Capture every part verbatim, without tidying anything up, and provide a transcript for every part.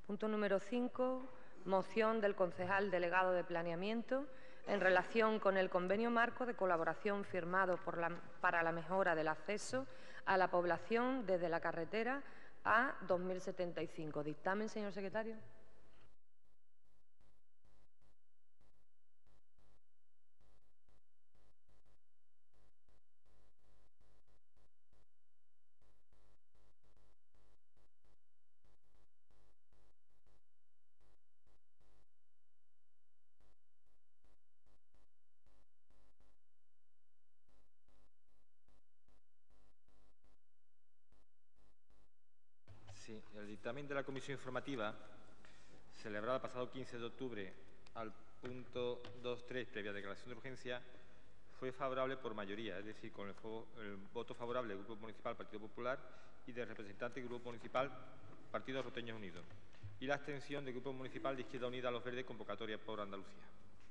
Punto número cinco. Moción del concejal delegado de Planeamiento en relación con el convenio marco de colaboración firmado por la, para la mejora del acceso a la población desde la carretera A dos mil setenta y cinco. Dictamen, señor secretario. Sí, el dictamen de la Comisión Informativa, celebrada el pasado quince de octubre al punto dos punto tres, previa declaración de urgencia, fue favorable por mayoría, es decir, con el, el voto favorable del Grupo Municipal Partido Popular y del representante del Grupo Municipal Partido Roteños Unidos, y la abstención del Grupo Municipal de Izquierda Unida a los Verdes, convocatoria por Andalucía.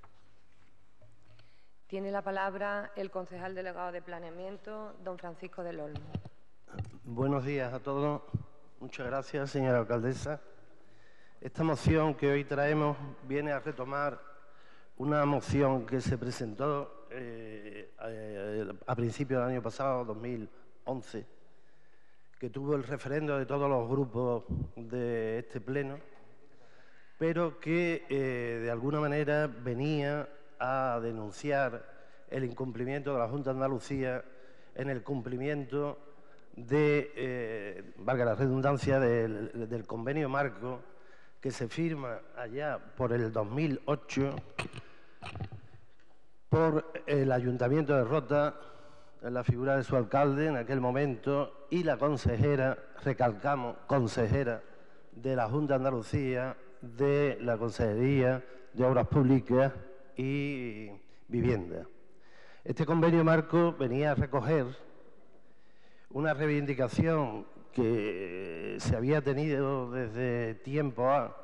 Tiene la palabra el concejal delegado de Planeamiento, don Francisco del Olmo. Buenos días a todos. Muchas gracias, señora alcaldesa. Esta moción que hoy traemos viene a retomar una moción que se presentó eh, a, a principios del año pasado, dos mil once, que tuvo el referendo de todos los grupos de este pleno, pero que eh, de alguna manera venía a denunciar el incumplimiento de la Junta de Andalucía en el cumplimiento de, eh, valga la redundancia, del, del convenio marco que se firma allá por el dos mil ocho por el Ayuntamiento de Rota, en la figura de su alcalde en aquel momento, y la consejera, recalcamos, consejera de la Junta de Andalucía, de la Consejería de Obras Públicas y Vivienda. Este convenio marco venía a recoger una reivindicación que se había tenido desde tiempo a,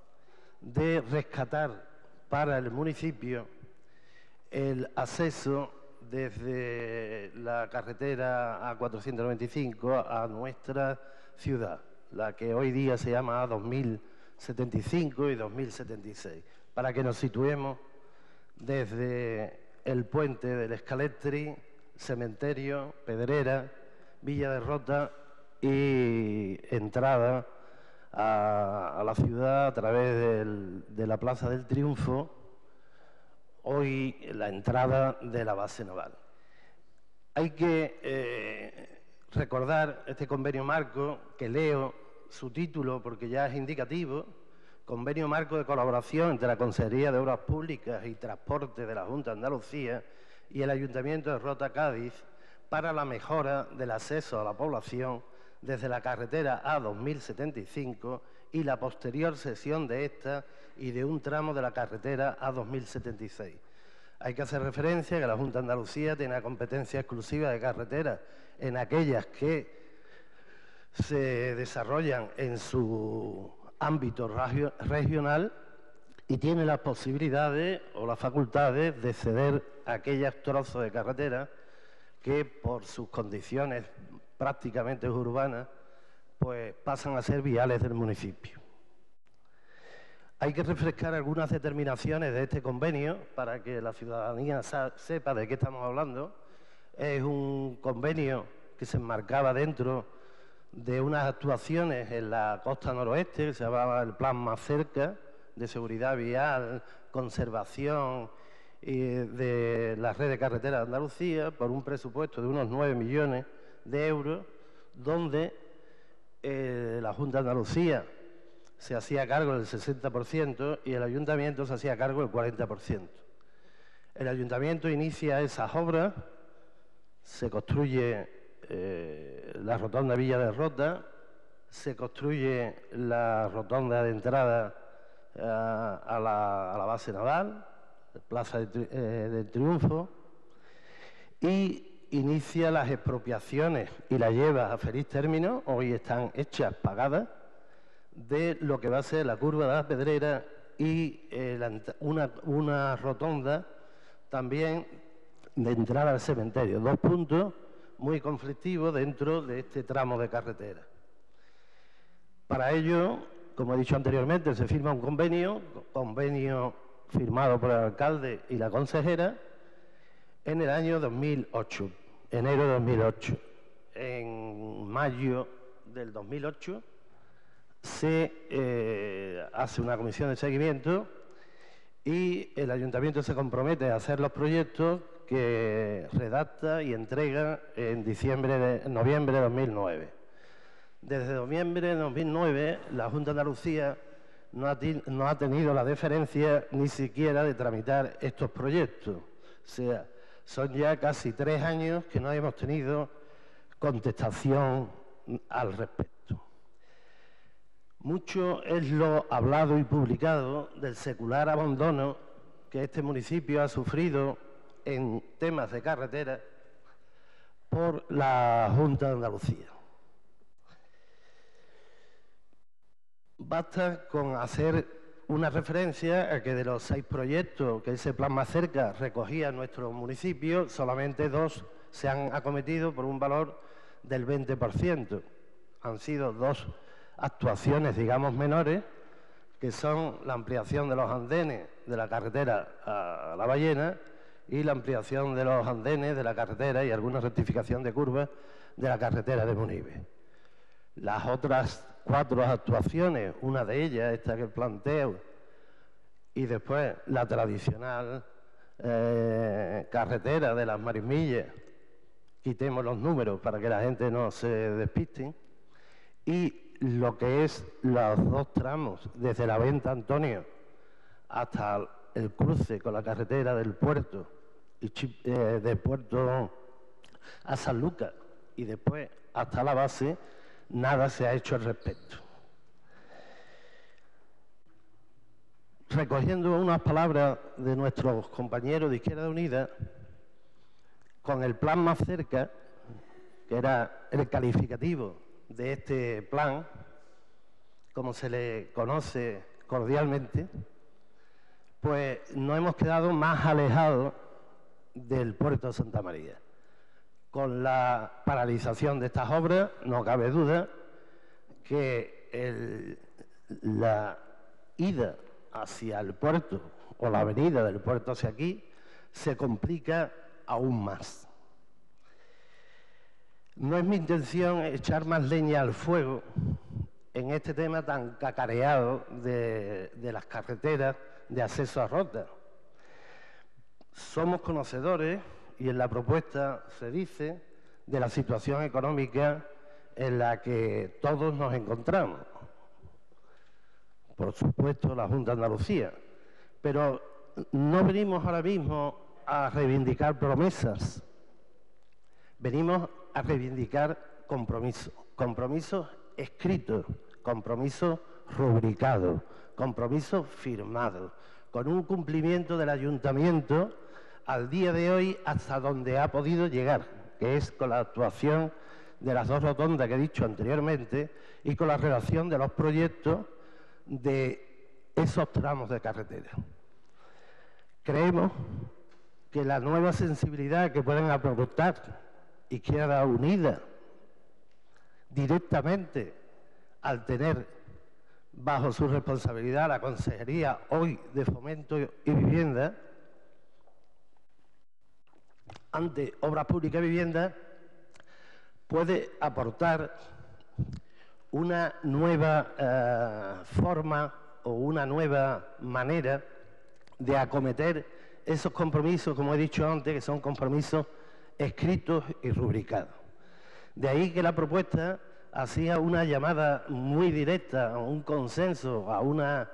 de rescatar para el municipio el acceso desde la carretera A cuatrocientos noventa y cinco a nuestra ciudad, la que hoy día se llama A dos mil setenta y cinco y dos mil setenta y seis, para que nos situemos desde el puente del Escaletri, Cementerio, Pedrera, Villa de Rota y entrada a, a la ciudad a través del, de la Plaza del Triunfo, hoy la entrada de la base naval. Hay que eh, recordar este convenio marco, que leo su título porque ya es indicativo: Convenio marco de colaboración entre la Consejería de Obras Públicas y Transporte de la Junta de Andalucía y el Ayuntamiento de Rota, Cádiz, para la mejora del acceso a la población desde la carretera A dos mil setenta y cinco y la posterior cesión de esta y de un tramo de la carretera A dos mil setenta y seis. Hay que hacer referencia a que la Junta de Andalucía tiene la competencia exclusiva de carreteras en aquellas que se desarrollan en su ámbito regional y tiene las posibilidades o las facultades de ceder aquellos trozos de carretera que por sus condiciones prácticamente urbanas pues pasan a ser viales del municipio. Hay que refrescar algunas determinaciones de este convenio para que la ciudadanía sepa de qué estamos hablando. Es un convenio que se enmarcaba dentro de unas actuaciones en la costa noroeste, que se llamaba el Plan Más Cerca, de seguridad vial, conservación y de la red de carreteras de Andalucía, por un presupuesto de unos nueve millones de euros, donde eh, la Junta de Andalucía se hacía cargo del sesenta por ciento y el Ayuntamiento se hacía cargo del cuarenta por ciento. El Ayuntamiento inicia esas obras, se construye eh, la rotonda Villa de Rota, se construye la rotonda de entrada eh, a, la, a la base naval, Plaza de, eh, del Triunfo, y inicia las expropiaciones y las lleva a feliz término, hoy están hechas, pagadas, de lo que va a ser la curva de la Pedrera y eh, la, una, una rotonda también de entrada al cementerio. Dos puntos muy conflictivos dentro de este tramo de carretera. Para ello, como he dicho anteriormente, se firma un convenio, convenio firmado por el alcalde y la consejera, en el año dos mil ocho, enero de dos mil ocho. En mayo del dos mil ocho se eh, hace una comisión de seguimiento y el ayuntamiento se compromete a hacer los proyectos que redacta y entrega en diciembre de, noviembre de dos mil nueve. Desde noviembre de dos mil nueve, la Junta de Andalucía no ha, no ha tenido la deferencia ni siquiera de tramitar estos proyectos. O sea, son ya casi tres años que no hemos tenido contestación al respecto. Mucho es lo hablado y publicado del secular abandono que este municipio ha sufrido en temas de carretera por la Junta de Andalucía. Basta con hacer una referencia a que de los seis proyectos que ese plan Más Cerca recogía en nuestro municipio, solamente dos se han acometido por un valor del veinte por ciento. Han sido dos actuaciones, digamos, menores, que son la ampliación de los andenes de la carretera a La Ballena y la ampliación de los andenes de la carretera y alguna rectificación de curvas de la carretera de Munive. Las otras cuatro actuaciones, una de ellas, esta que planteo, y después la tradicional eh, carretera de las Marismillas, quitemos los números para que la gente no se despiste, y lo que es los dos tramos, desde la Venta Antonio hasta el cruce con la carretera del puerto, y eh, del puerto a San Lucas, y después hasta la base, nada se ha hecho al respecto. Recogiendo unas palabras de nuestros compañeros de Izquierda Unida, con el plan Más Cerca, que era el calificativo de este plan, como se le conoce cordialmente, pues nos hemos quedado más alejados del puerto de Santa María. Con la paralización de estas obras, no cabe duda que el, la ida hacia el puerto o la venida del puerto hacia aquí se complica aún más. No es mi intención echar más leña al fuego en este tema tan cacareado de, de las carreteras de acceso a Rota. Somos conocedores, y en la propuesta se dice, de la situación económica en la que todos nos encontramos. Por supuesto, la Junta de Andalucía. Pero no venimos ahora mismo a reivindicar promesas. Venimos a reivindicar compromisos. Compromisos escritos, compromisos rubricados, compromisos firmados, con un cumplimiento del ayuntamiento al día de hoy hasta donde ha podido llegar, que es con la actuación de las dos rotondas que he dicho anteriormente y con la relación de los proyectos de esos tramos de carretera. Creemos que la nueva sensibilidad que pueden aportar Izquierda Unida directamente al tener bajo su responsabilidad la Consejería hoy de Fomento y Vivienda, ante Obras Públicas y Vivienda, puede aportar una nueva eh, forma o una nueva manera de acometer esos compromisos, como he dicho antes, que son compromisos escritos y rubricados. De ahí que la propuesta hacía una llamada muy directa a un consenso, a un eh,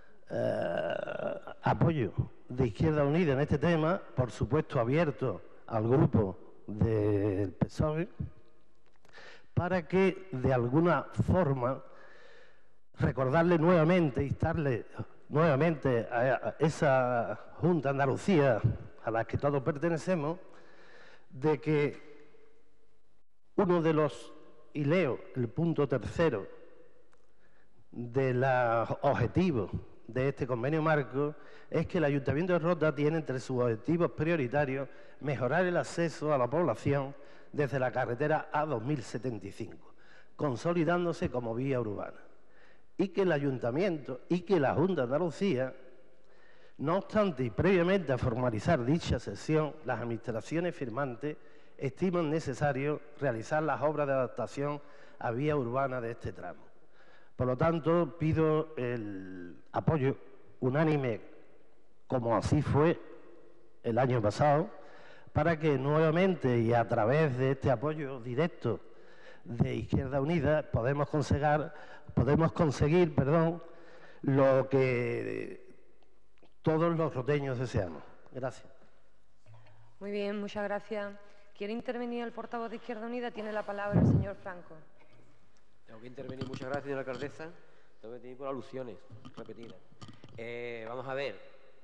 apoyo de Izquierda Unida en este tema, por supuesto abierto al grupo del P S O E, para que de alguna forma recordarle nuevamente, instarle nuevamente a esa Junta de Andalucía a la que todos pertenecemos, de que uno de los, y leo el punto tercero de los objetivos de este convenio marco, es que el Ayuntamiento de Rota tiene entre sus objetivos prioritarios mejorar el acceso a la población desde la carretera A dos mil setenta y cinco, consolidándose como vía urbana. y que el Ayuntamiento y que la Junta de Andalucía, no obstante y previamente a formalizar dicha sesión, las administraciones firmantes estiman necesario realizar las obras de adaptación a vía urbana de este tramo. Por lo tanto, pido el apoyo unánime, como así fue el año pasado, para que nuevamente y a través de este apoyo directo de Izquierda Unida podemos conseguir, podemos conseguir perdón, lo que todos los roteños deseamos. Gracias. Muy bien, muchas gracias. ¿Quiere intervenir el portavoz de Izquierda Unida? Tiene la palabra el señor Franco. Tengo que intervenir. Muchas gracias, señora alcaldesa. Tengo que intervenir por alusiones repetidas. Eh, vamos a ver.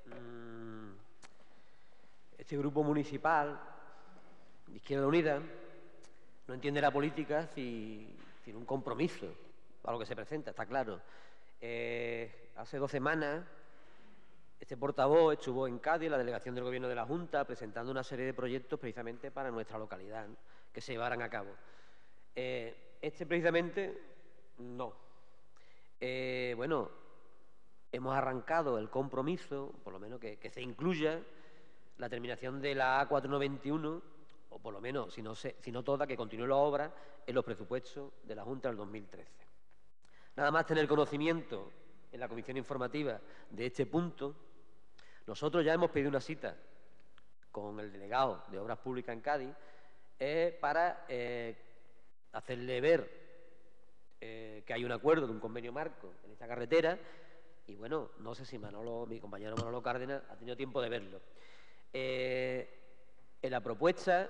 Este grupo municipal de Izquierda Unida no entiende la política sin, sin un compromiso a lo que se presenta, está claro. Eh, hace dos semanas este portavoz estuvo en Cádiz, la delegación del Gobierno de la Junta, presentando una serie de proyectos precisamente para nuestra localidad, ¿no?, que se llevaran a cabo. Eh, este precisamente no. Eh, bueno, hemos arrancado el compromiso, por lo menos que, que se incluya la terminación de la A cuatrocientos noventa y uno, o por lo menos, si no, se, si no toda, que continúe la obra en los presupuestos de la Junta del dos mil trece. Nada más tener conocimiento en la comisión informativa de este punto, nosotros ya hemos pedido una cita con el delegado de Obras Públicas en Cádiz eh, para eh, hacerle ver eh, que hay un acuerdo de un convenio marco en esta carretera y, bueno, no sé si Manolo, mi compañero Manolo Cárdenas ha tenido tiempo de verlo. Eh, en la propuesta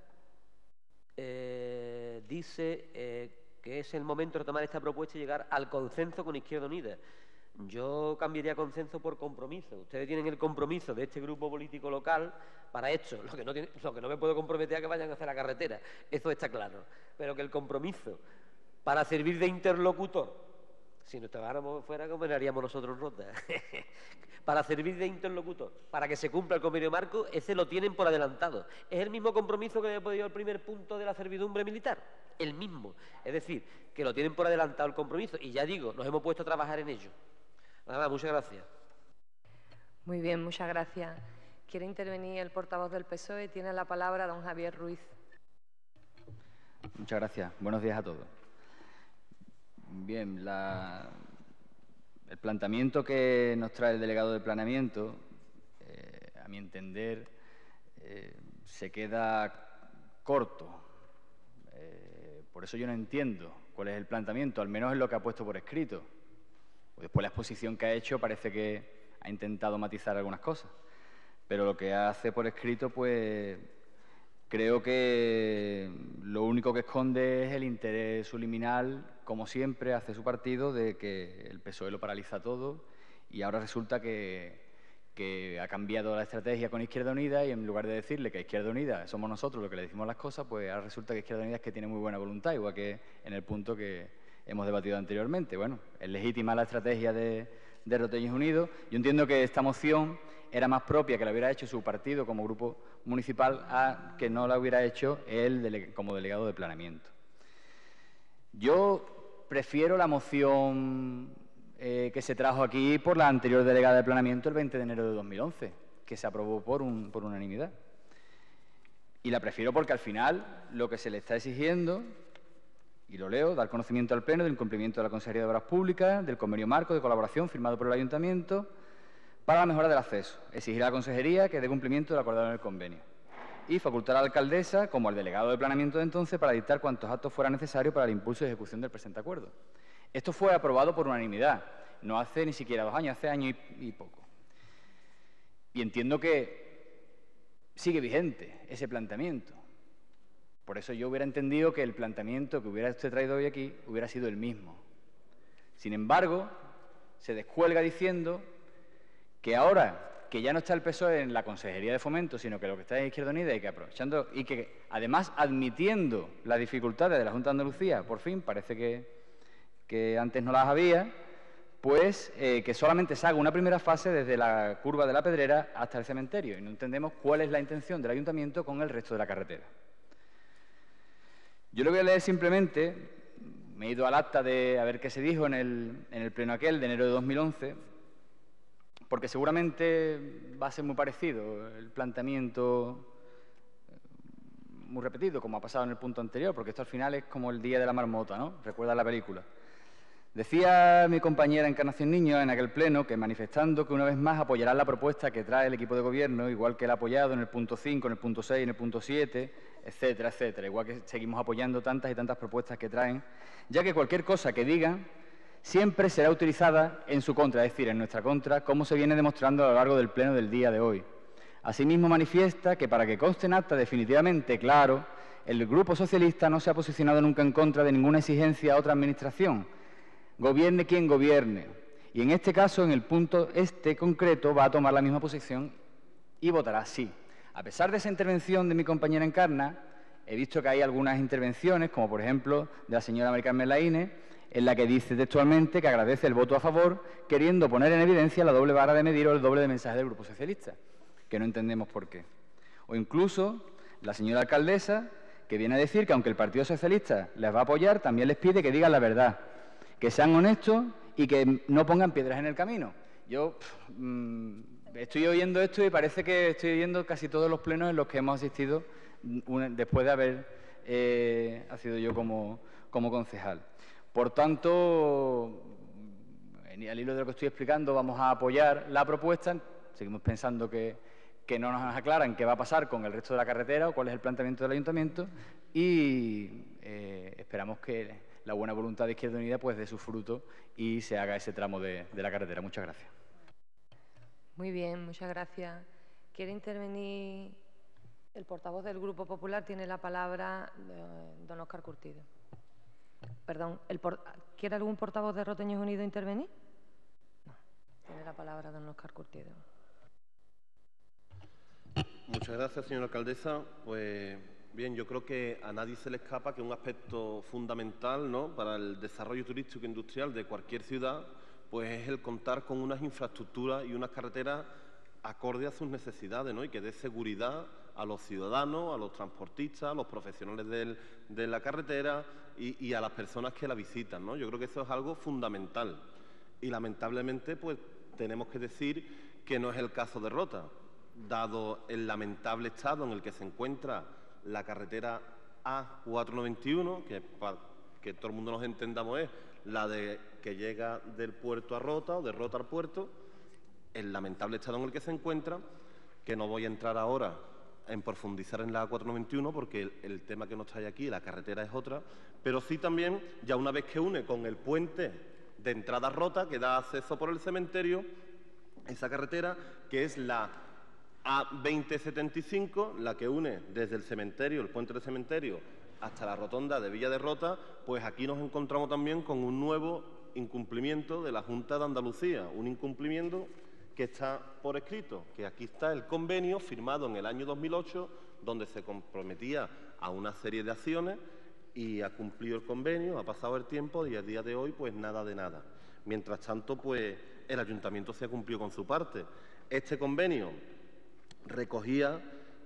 eh, dice eh, que es el momento de retomar esta propuesta y llegar al consenso con Izquierda Unida. Yo cambiaría consenso por compromiso. Ustedes tienen el compromiso de este grupo político local para esto. Lo que no, tiene, lo que no me puedo comprometer a que vayan a hacer la carretera, eso está claro. Pero que el compromiso para servir de interlocutor, si nos trabajáramos fuera, ¿cómo haríamos nosotros Rota? Para servir de interlocutor, para que se cumpla el convenio marco, ese lo tienen por adelantado. Es el mismo compromiso que había pedido el primer punto de la servidumbre militar, el mismo. Es decir, que lo tienen por adelantado el compromiso. Y ya digo, nos hemos puesto a trabajar en ello. Nada más, muchas gracias. Muy bien, muchas gracias. ¿Quiere intervenir el portavoz del P S O E? Tiene la palabra don Javier Ruiz. Muchas gracias. Buenos días a todos. Bien, la, el planteamiento que nos trae el delegado de planeamiento, eh, a mi entender, eh, se queda corto. Eh, por eso yo no entiendo cuál es el planteamiento, al menos en lo que ha puesto por escrito. Después la exposición que ha hecho parece que ha intentado matizar algunas cosas, pero lo que hace por escrito, pues creo que lo único que esconde es el interés subliminal, como siempre hace su partido, de que el P S O E lo paraliza todo y ahora resulta que, que ha cambiado la estrategia con Izquierda Unida y en lugar de decirle que Izquierda Unida somos nosotros los que le decimos las cosas, pues ahora resulta que Izquierda Unida es que tiene muy buena voluntad, igual que en el punto que hemos debatido anteriormente. Bueno, es legítima la estrategia de, de Roteños Unidos. Yo entiendo que esta moción era más propia que la hubiera hecho su partido como grupo municipal a que no la hubiera hecho él dele, como delegado de planeamiento. Yo prefiero la moción eh, que se trajo aquí por la anterior delegada de planeamiento el veinte de enero de dos mil once, que se aprobó por, un, por unanimidad. Y la prefiero porque al final lo que se le está exigiendo, y lo leo, dar conocimiento al Pleno del incumplimiento de la Consejería de Obras Públicas, del convenio marco de colaboración firmado por el Ayuntamiento para la mejora del acceso. Exigir a la Consejería que dé cumplimiento del acordado en el convenio. Y facultar a la alcaldesa, como al delegado de planeamiento de entonces, para dictar cuantos actos fueran necesarios para el impulso y ejecución del presente acuerdo. Esto fue aprobado por unanimidad, no hace ni siquiera dos años, hace año y, y poco. Y entiendo que sigue vigente ese planteamiento. Por eso yo hubiera entendido que el planteamiento que hubiera usted traído hoy aquí hubiera sido el mismo. Sin embargo, se descuelga diciendo que ahora que ya no está el P S O E en la Consejería de Fomento, sino que lo que está en Izquierda Unida y que aprovechando y que además admitiendo las dificultades de la Junta de Andalucía, por fin, parece que, que antes no las había, pues eh, que solamente se haga una primera fase desde la curva de la Pedrera hasta el cementerio y no entendemos cuál es la intención del Ayuntamiento con el resto de la carretera. Yo le voy a leer simplemente me he ido al acta de a ver qué se dijo en el, en el pleno aquel de enero de dos mil once, porque seguramente va a ser muy parecido el planteamiento, muy repetido, como ha pasado en el punto anterior, porque esto al final es como el día de la marmota, ¿no? Recuerda la película. Decía mi compañera Encarnación Niño en aquel pleno que manifestando que una vez más apoyarán la propuesta que trae el equipo de gobierno, igual que el apoyado en el punto cinco, en el punto seis, en el punto siete, etcétera, etcétera, igual que seguimos apoyando tantas y tantas propuestas que traen, ya que cualquier cosa que digan siempre será utilizada en su contra, es decir, en nuestra contra, como se viene demostrando a lo largo del pleno del día de hoy. Asimismo manifiesta que para que conste en acta definitivamente claro, el Grupo Socialista no se ha posicionado nunca en contra de ninguna exigencia a otra administración, gobierne quien gobierne. Y en este caso, en el punto este concreto, va a tomar la misma posición y votará sí. A pesar de esa intervención de mi compañera Encarna, he visto que hay algunas intervenciones, como por ejemplo de la señora Mari Carmen Laínez, en la que dice textualmente que agradece el voto a favor, queriendo poner en evidencia la doble vara de medir o el doble de mensaje del Grupo Socialista, que no entendemos por qué. O incluso la señora alcaldesa, que viene a decir que aunque el Partido Socialista les va a apoyar, también les pide que digan la verdad, que sean honestos y que no pongan piedras en el camino. Yo pff, mmm, estoy oyendo esto y parece que estoy oyendo casi todos los plenos en los que hemos asistido una, después de haber eh, sido yo como, como concejal. Por tanto, al hilo de lo que estoy explicando, vamos a apoyar la propuesta. Seguimos pensando que, que no nos aclaran qué va a pasar con el resto de la carretera o cuál es el planteamiento del ayuntamiento y eh, esperamos que la buena voluntad de Izquierda Unida pues dé su fruto y se haga ese tramo de, de la carretera. Muchas gracias. Muy bien, muchas gracias. ¿Quiere intervenir el portavoz del Grupo Popular? Tiene la palabra eh, don Óscar Curtido. Perdón, el por... ¿quiere algún portavoz de Roteños Unidos intervenir? No. Tiene la palabra don Óscar Curtido. Muchas gracias, señora alcaldesa. Pues bien, yo creo que a nadie se le escapa que un aspecto fundamental, ¿no?, para el desarrollo turístico e industrial de cualquier ciudad, pues es el contar con unas infraestructuras y unas carreteras acorde a sus necesidades, ¿no?, y que dé seguridad a los ciudadanos, a los transportistas, a los profesionales del, de la carretera y, y a las personas que la visitan, ¿no? Yo creo que eso es algo fundamental. Y lamentablemente, pues tenemos que decir que no es el caso de Rota, dado el lamentable estado en el que se encuentra la carretera A cuatrocientos noventa y uno, que para que todo el mundo nos entendamos es la de que llega del puerto a Rota o de Rota al puerto, el lamentable estado en el que se encuentra, que no voy a entrar ahora en profundizar en la A cuatrocientos noventa y uno porque el, el tema que nos trae aquí, la carretera es otra, pero sí también, ya una vez que une con el puente de entrada a Rota, que da acceso por el cementerio, esa carretera que es la A veinte setenta y cinco, la que une desde el cementerio, el puente del cementerio, hasta la rotonda de Villa de Rota, pues aquí nos encontramos también con un nuevo incumplimiento de la Junta de Andalucía, un incumplimiento que está por escrito, que aquí está el convenio firmado en el año dos mil ocho, donde se comprometía a una serie de acciones y ha cumplido el convenio, ha pasado el tiempo y a día de hoy pues nada de nada. Mientras tanto, pues el ayuntamiento se ha cumplido con su parte. Este convenio recogía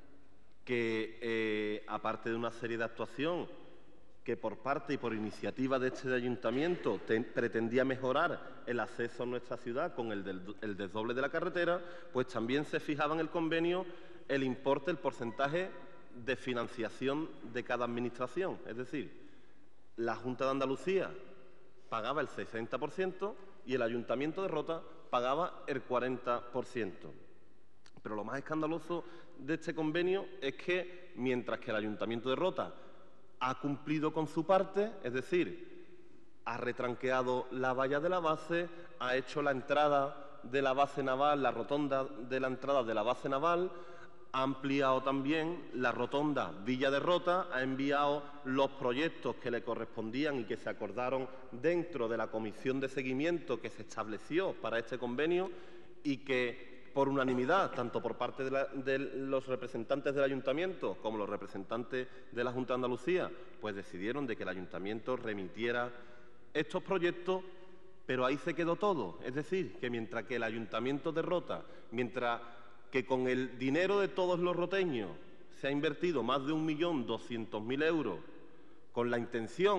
que, eh, aparte de una serie de actuaciones que por parte y por iniciativa de este ayuntamiento te, pretendía mejorar el acceso a nuestra ciudad con el, del, el desdoble de la carretera, pues también se fijaba en el convenio el importe, el porcentaje de financiación de cada administración. Es decir, la Junta de Andalucía pagaba el sesenta por ciento y el Ayuntamiento de Rota pagaba el cuarenta por ciento. Pero lo más escandaloso de este convenio es que, mientras que el Ayuntamiento de Rota ha cumplido con su parte, es decir, ha retranqueado la valla de la base, ha hecho la entrada de la base naval, la rotonda de la entrada de la base naval, ha ampliado también la rotonda Villa de Rota, ha enviado los proyectos que le correspondían y que se acordaron dentro de la comisión de seguimiento que se estableció para este convenio y que, por unanimidad, tanto por parte de, la, de los representantes del Ayuntamiento como los representantes de la Junta de Andalucía, pues decidieron de que el Ayuntamiento remitiera estos proyectos, pero ahí se quedó todo. Es decir, que mientras que el Ayuntamiento de Rota, mientras que con el dinero de todos los roteños se ha invertido más de un millón doscientos mil euros con la intención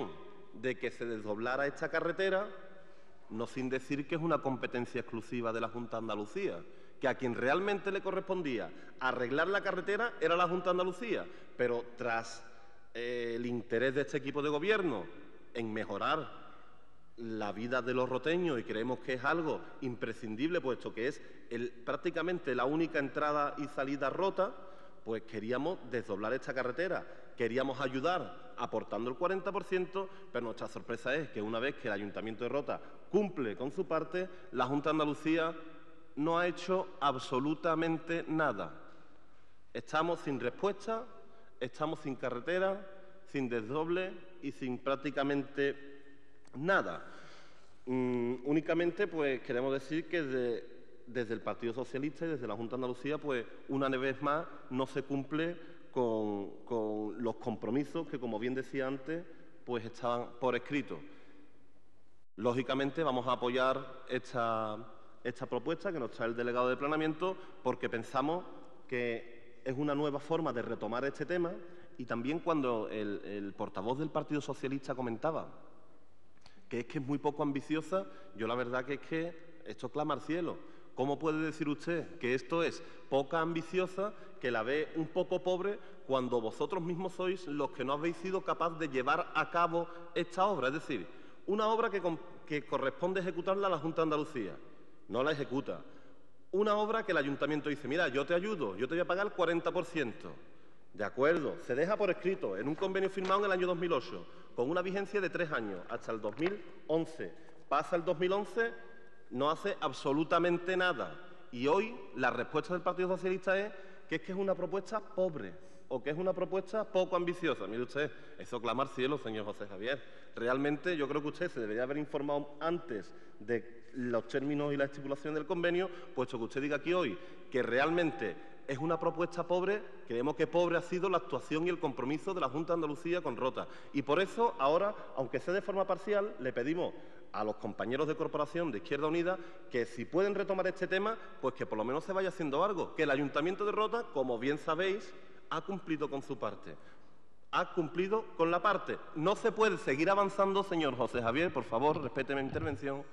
de que se desdoblara esta carretera, no sin decir que es una competencia exclusiva de la Junta de Andalucía, que a quien realmente le correspondía arreglar la carretera era la Junta de Andalucía, pero tras eh, el interés de este equipo de gobierno en mejorar la vida de los roteños, y creemos que es algo imprescindible, puesto que es el, prácticamente la única entrada y salida rota, pues queríamos desdoblar esta carretera, queríamos ayudar aportando el cuarenta por ciento, pero nuestra sorpresa es que una vez que el Ayuntamiento de Rota cumple con su parte, la Junta de Andalucía no ha hecho absolutamente nada. Estamos sin respuesta, estamos sin carretera, sin desdoble y sin prácticamente nada. Mm, únicamente pues queremos decir que de, desde el Partido Socialista y desde la Junta de Andalucía, pues una vez más no se cumple con, con los compromisos que, como bien decía antes, pues estaban por escrito. Lógicamente vamos a apoyar esta, esta propuesta que nos trae el delegado de Planeamiento, porque pensamos que es una nueva forma de retomar este tema, y también cuando el, el portavoz del Partido Socialista comentaba que es que es muy poco ambiciosa, yo la verdad que es que esto clama al cielo. ¿Cómo puede decir usted que esto es poca ambiciosa, que la ve un poco pobre, cuando vosotros mismos sois los que no habéis sido capaz de llevar a cabo esta obra? Es decir, una obra que, que corresponde ejecutarla a la Junta de Andalucía, no la ejecuta. Una obra que el Ayuntamiento dice, mira, yo te ayudo, yo te voy a pagar el cuarenta por ciento. De acuerdo, se deja por escrito en un convenio firmado en el año dos mil ocho, con una vigencia de tres años, hasta el dos mil once. Pasa el dos mil once, no hace absolutamente nada. Y hoy la respuesta del Partido Socialista es que es que es una propuesta pobre o que es una propuesta poco ambiciosa. Mire usted, eso clama al cielo, señor José Javier. Realmente yo creo que usted se debería haber informado antes de los términos y la estipulación del convenio, puesto que usted diga aquí hoy que realmente es una propuesta pobre. Creemos que pobre ha sido la actuación y el compromiso de la Junta de Andalucía con Rota. Y por eso ahora, aunque sea de forma parcial, le pedimos a los compañeros de corporación de Izquierda Unida que si pueden retomar este tema, pues que por lo menos se vaya haciendo algo. Que el Ayuntamiento de Rota, como bien sabéis, ha cumplido con su parte. Ha cumplido con la parte. No se puede seguir avanzando, señor José Javier, por favor, respéteme mi intervención.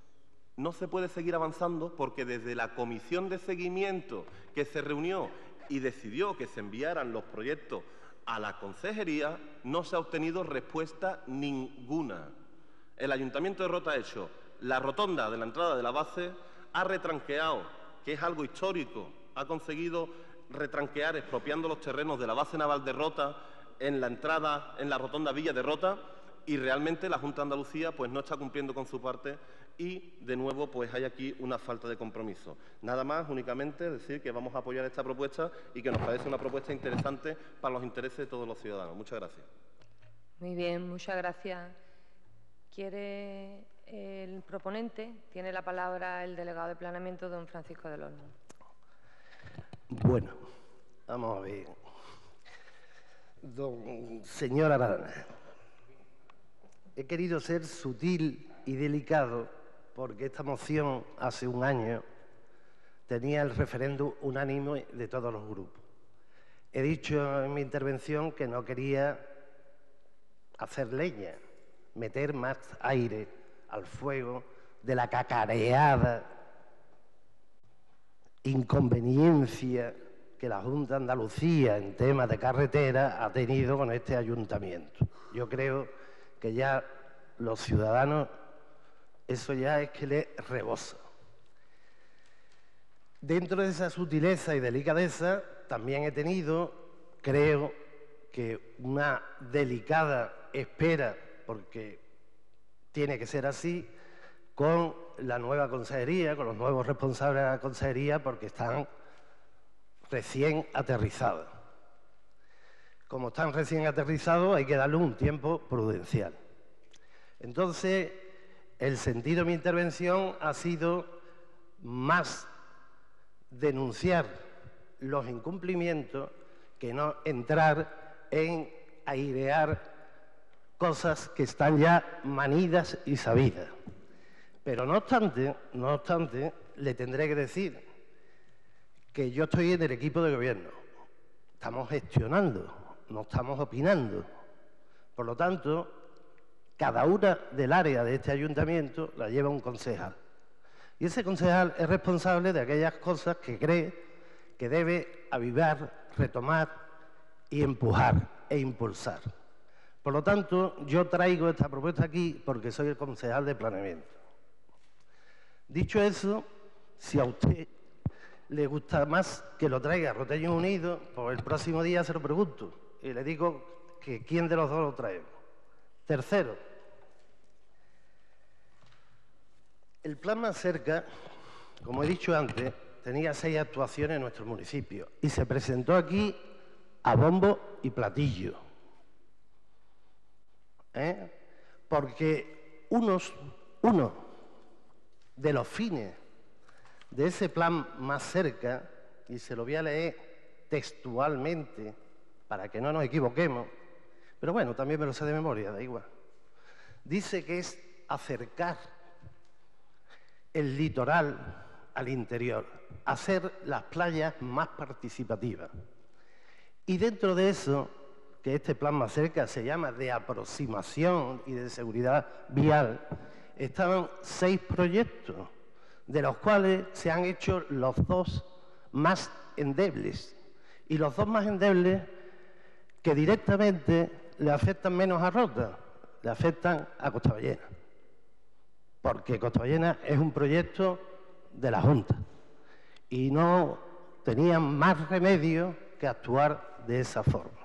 No se puede seguir avanzando porque desde la comisión de seguimiento que se reunió y decidió que se enviaran los proyectos a la consejería, no se ha obtenido respuesta ninguna. El Ayuntamiento de Rota ha hecho la rotonda de la entrada de la base, ha retranqueado, que es algo histórico, ha conseguido retranquear expropiando los terrenos de la base naval de Rota en la entrada, en la rotonda Villa de Rota, y realmente la Junta de Andalucía pues no está cumpliendo con su parte y, de nuevo, pues hay aquí una falta de compromiso. Nada más, únicamente decir que vamos a apoyar esta propuesta y que nos parece una propuesta interesante para los intereses de todos los ciudadanos. Muchas gracias. Muy bien, muchas gracias. ¿Quiere el proponente? Tiene la palabra el delegado de Planeamiento, don Francisco del Olmo. Bueno, vamos a ver. Don señor Arana, he querido ser sutil y delicado porque esta moción hace un año tenía el referéndum unánime de todos los grupos. He dicho en mi intervención que no quería hacer leña, meter más aire al fuego de la cacareada inconveniencia que la Junta de Andalucía en temas de carretera ha tenido con este ayuntamiento. Yo creo que ya los ciudadanos, eso ya es que les rebosa. Dentro de esa sutileza y delicadeza también he tenido, creo que una delicada espera, porque tiene que ser así, con la nueva consejería, con los nuevos responsables de la consejería, porque están recién aterrizados. Como están recién aterrizados, hay que darle un tiempo prudencial. Entonces, el sentido de mi intervención ha sido más denunciar los incumplimientos que no entrar en airear cosas que están ya manidas y sabidas. Pero no obstante, no obstante, le tendré que decir que yo estoy en el equipo de gobierno. Estamos gestionando, no estamos opinando. Por lo tanto, cada una del área de este ayuntamiento la lleva un concejal. Y ese concejal es responsable de aquellas cosas que cree que debe avivar, retomar y empujar e impulsar. Por lo tanto, yo traigo esta propuesta aquí porque soy el concejal de planeamiento. Dicho eso, si a usted le gusta más que lo traiga Rotellos Unidos, pues el próximo día se lo pregunto y le digo que quién de los dos lo traemos. Tercero, el plan Más Cerca, como he dicho antes, tenía seis actuaciones en nuestro municipio y se presentó aquí a bombo y platillo. ¿Eh? Porque unos, uno de los fines de ese plan Más Cerca, y se lo voy a leer textualmente para que no nos equivoquemos, pero bueno, también me lo sé de memoria, da igual. Dice que es acercar el litoral al interior, hacer las playas más participativas. Y dentro de eso, que este plan Más Cerca se llama de aproximación y de seguridad vial, estaban seis proyectos, de los cuales se han hecho los dos más endebles. Y los dos más endebles que directamente le afectan menos a Rota, le afectan a Costaballena. Porque Costaballena es un proyecto de la Junta y no tenían más remedio que actuar de esa forma.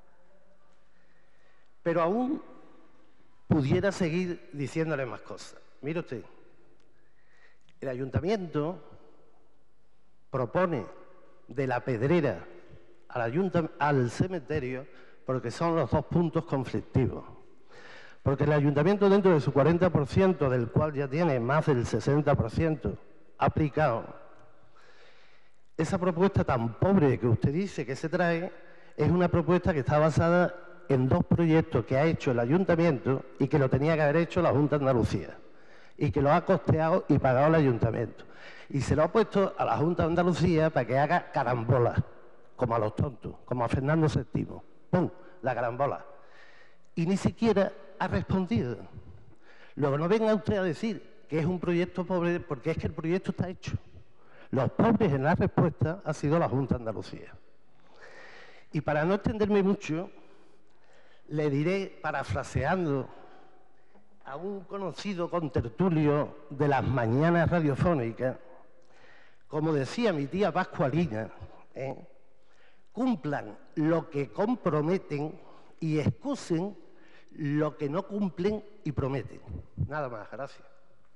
Pero aún pudiera seguir diciéndole más cosas. Mire usted, el ayuntamiento propone de la Pedrera al, al cementerio porque son los dos puntos conflictivos. Porque el ayuntamiento, dentro de su cuarenta por ciento, del cual ya tiene más del sesenta por ciento aplicado, esa propuesta tan pobre que usted dice que se trae es una propuesta que está basada en dos proyectos que ha hecho el ayuntamiento y que lo tenía que haber hecho la Junta de Andalucía y que lo ha costeado y pagado el ayuntamiento. Y se lo ha puesto a la Junta de Andalucía para que haga carambola, como a los tontos, como a Fernando séptimo. ¡Pum! La carambola. Y ni siquiera ha respondido. Luego no venga usted a decir que es un proyecto pobre, porque es que el proyecto está hecho. Los pobres en la respuesta ha sido la Junta de Andalucía. Y para no extenderme mucho, le diré, parafraseando a un conocido contertulio de las mañanas radiofónicas, como decía mi tía Pascualina, ¿eh? cumplan lo que comprometen y excusen lo que no cumplen y prometen. Nada más, gracias.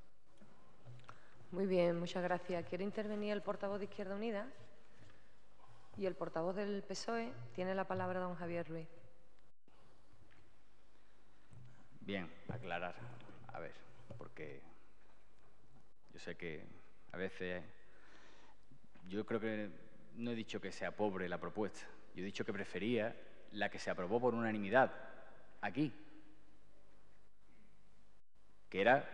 Muy bien, muchas gracias. ¿Quiere intervenir el portavoz de Izquierda Unida? Y el portavoz del P S O E tiene la palabra don Javier Ruiz. Bien, aclarar. A ver, porque yo sé que a veces yo creo que no he dicho que sea pobre la propuesta. Yo he dicho que prefería la que se aprobó por unanimidad aquí, que era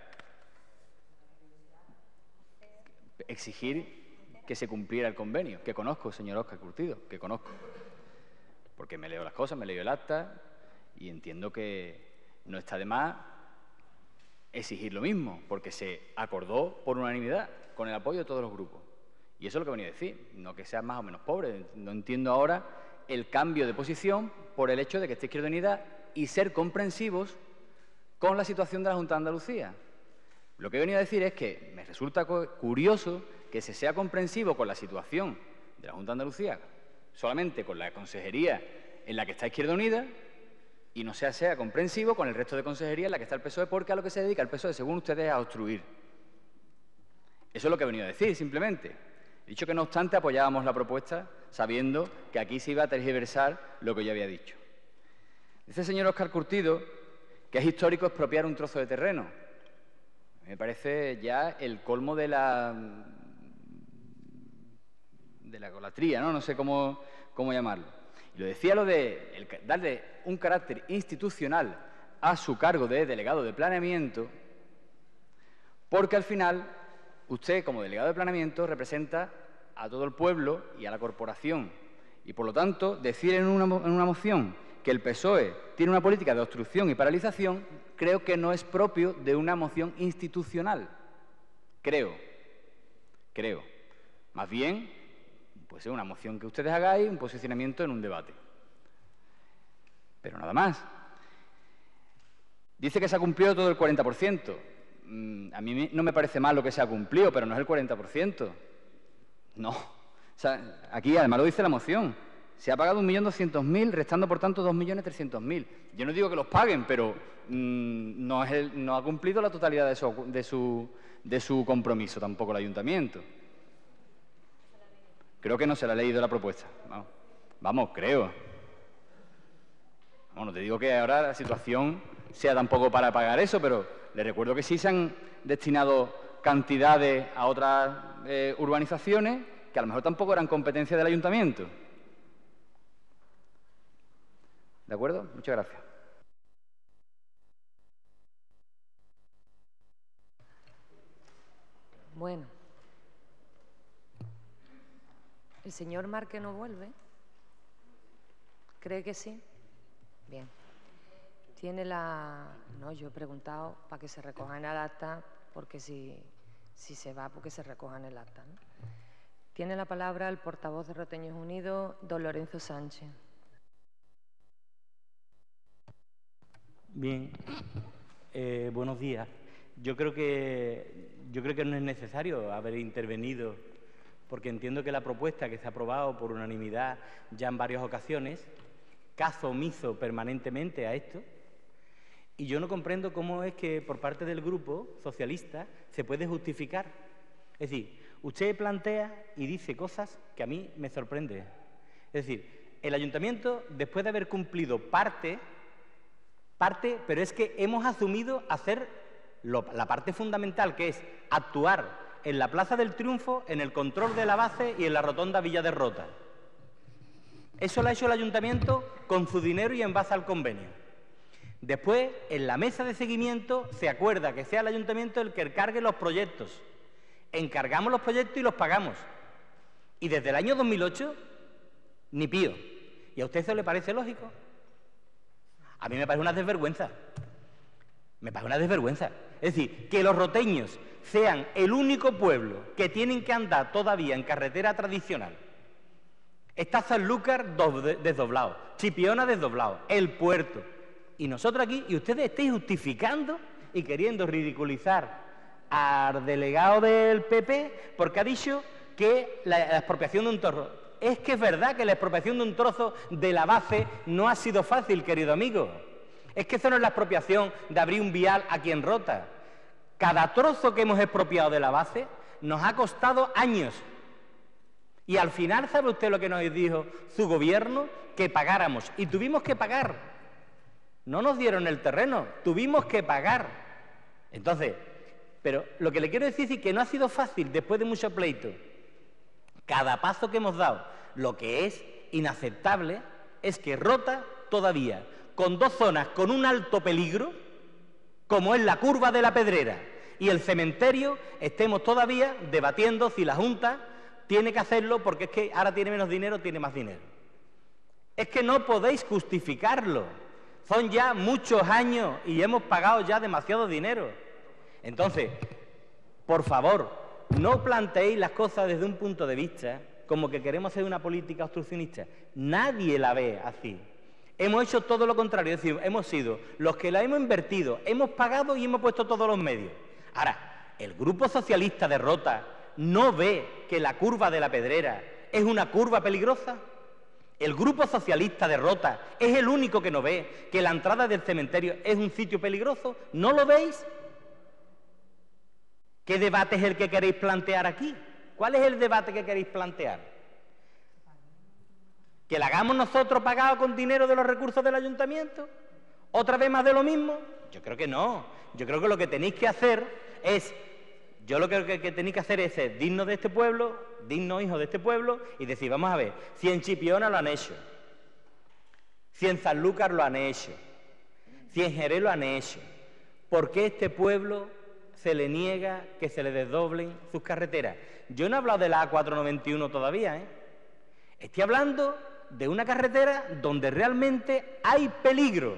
exigir que se cumpliera el convenio, que conozco, señor Óscar Curtido, que conozco, porque me leo las cosas, me leo el acta y entiendo que no está de más exigir lo mismo, porque se acordó por unanimidad, con el apoyo de todos los grupos. Y eso es lo que venía a decir, no que sea más o menos pobre. No entiendo ahora el cambio de posición por el hecho de que esté Izquierda Unida y ser comprensivos con la situación de la Junta de Andalucía. Lo que he venido a decir es que me resulta curioso que se sea comprensivo con la situación de la Junta de Andalucía, solamente con la consejería en la que está Izquierda Unida, y no sea, sea comprensivo con el resto de consejerías en la que está el P S O E, porque a lo que se dedica el P S O E, según ustedes, a obstruir. Eso es lo que he venido a decir, simplemente. He dicho que, no obstante, apoyábamos la propuesta, sabiendo que aquí se iba a tergiversar lo que yo había dicho. Dice el señor Óscar Curtido que es histórico expropiar un trozo de terreno. Me parece ya el colmo de la de la golatría, ¿no? No sé cómo, cómo llamarlo. Y lo decía lo de el, darle un carácter institucional a su cargo de delegado de planeamiento, porque al final usted, como delegado de planeamiento, representa a todo el pueblo y a la corporación. Y, por lo tanto, decir en una, en una moción que el P S O E tiene una política de obstrucción y paralización, creo que no es propio de una moción institucional. Creo. Creo. Más bien, puede ser una moción que ustedes hagáis, un posicionamiento en un debate. Pero nada más. Dice que se ha cumplido todo el cuarenta por ciento. A mí no me parece mal lo que se ha cumplido, pero no es el cuarenta por ciento. No. O sea, aquí además lo dice la moción. Se ha pagado un millón doscientos mil, restando por tanto dos millones trescientos mil. Yo no digo que los paguen, pero mmm, no, es el, no ha cumplido la totalidad de su, de, su, de su compromiso tampoco el ayuntamiento. Creo que no se le ha leído la propuesta. Vamos, Vamos creo. Bueno, no te digo que ahora la situación sea tampoco para pagar eso, pero les recuerdo que sí se han destinado cantidades a otras eh, urbanizaciones que a lo mejor tampoco eran competencia del ayuntamiento. ¿De acuerdo? Muchas gracias. Bueno. ¿El señor Márquez no vuelve? ¿Cree que sí? Bien. Tiene la... No, yo he preguntado para que se recoja en el acta, porque si, si se va, porque se recoja en el acta, ¿no? Tiene la palabra el portavoz de Roteños Unidos, don Lorenzo Sánchez. Bien, eh, buenos días. Yo creo que yo creo que no es necesario haber intervenido, porque entiendo que la propuesta que se ha aprobado por unanimidad ya en varias ocasiones, caso omiso permanentemente a esto, y yo no comprendo cómo es que por parte del Grupo Socialista se puede justificar. Es decir, usted plantea y dice cosas que a mí me sorprenden. Es decir, el Ayuntamiento, después de haber cumplido parte... parte, pero es que hemos asumido hacer lo, la parte fundamental, que es actuar en la Plaza del Triunfo, en el control de la base y en la rotonda Villa de Rota. Eso lo ha hecho el Ayuntamiento con su dinero y en base al convenio. Después, en la mesa de seguimiento, se acuerda que sea el Ayuntamiento el que encargue los proyectos. Encargamos los proyectos y los pagamos. Y desde el año dos mil ocho, ni pío. ¿Y a usted eso le parece lógico? A mí me parece una desvergüenza. Me parece una desvergüenza. Es decir, que los roteños sean el único pueblo que tienen que andar todavía en carretera tradicional. Está Sanlúcar desdoblado, Chipiona desdoblado, el puerto. Y nosotros aquí, y ustedes estáis justificando y queriendo ridiculizar al delegado del P P porque ha dicho que la, la expropiación de un trozo. Es que es verdad que la expropiación de un trozo de la base no ha sido fácil, querido amigo. Es que eso no es la expropiación de abrir un vial aquí en Rota. Cada trozo que hemos expropiado de la base nos ha costado años. Y al final, ¿sabe usted lo que nos dijo su gobierno? Que pagáramos. Y tuvimos que pagar. No nos dieron el terreno, tuvimos que pagar. Entonces, pero lo que le quiero decir es que no ha sido fácil después de mucho pleito. Cada paso que hemos dado, lo que es inaceptable es que Rota todavía, con dos zonas con un alto peligro, como es la curva de la Pedrera y el cementerio, estemos todavía debatiendo si la Junta tiene que hacerlo porque es que ahora tiene menos dinero, tiene más dinero. Es que no podéis justificarlo. Son ya muchos años y hemos pagado ya demasiado dinero. Entonces, por favor, no planteéis las cosas desde un punto de vista como que queremos hacer una política obstruccionista. Nadie la ve así. Hemos hecho todo lo contrario, es decir, hemos sido los que la hemos invertido, hemos pagado y hemos puesto todos los medios. Ahora, el Grupo Socialista de Rota no ve que la curva de la Pedrera es una curva peligrosa. El Grupo Socialista de Rota es el único que no ve que la entrada del cementerio es un sitio peligroso. ¿No lo veis? ¿Qué debate es el que queréis plantear aquí? ¿Cuál es el debate que queréis plantear? ¿Que la hagamos nosotros pagado con dinero de los recursos del ayuntamiento? ¿Otra vez más de lo mismo? Yo creo que no. Yo creo que lo que tenéis que hacer es... Yo lo que, que, que tenéis que hacer es ser dignos de este pueblo, dignos hijos de este pueblo, y decir, vamos a ver, si en Chipiona lo han hecho, si en Sanlúcar lo han hecho, si en Jerez lo han hecho, ¿por qué este pueblo se le niega que se le desdoblen sus carreteras? Yo no he hablado de la A cuatrocientos noventa y uno todavía, ¿eh? Estoy hablando de una carretera donde realmente hay peligro.